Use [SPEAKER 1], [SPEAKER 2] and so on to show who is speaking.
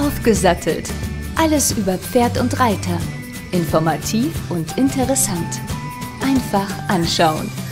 [SPEAKER 1] Aufgesattelt. Alles über Pferd und Reiter. Informativ und interessant. Einfach anschauen.